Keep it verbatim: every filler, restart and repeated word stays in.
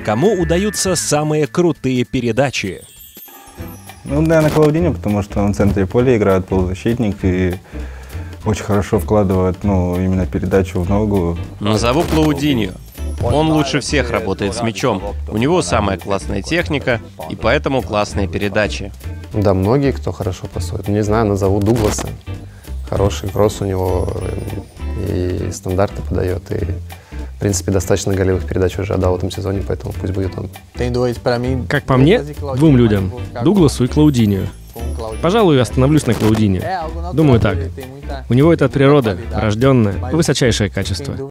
Кому удаются самые крутые передачи? Ну, наверное, Клаудиньо, потому что он в центре поля играет, полузащитник и очень хорошо вкладывает, ну, именно передачу в ногу. Назову Клаудиньо. Он лучше всех работает с мячом. У него самая классная техника, и поэтому классные передачи. Да, многие, кто хорошо пасует. Не знаю, назову Дугласа. Хороший кросс у него, и стандарты подает, и, в принципе, достаточно голевых передач уже отдал в этом сезоне, поэтому пусть будет он. Как по мне, двум людям, Дугласу и Клаудиньо. Пожалуй, остановлюсь на Клаудиньо. Думаю так. У него это от природы, врожденное, высочайшее качество.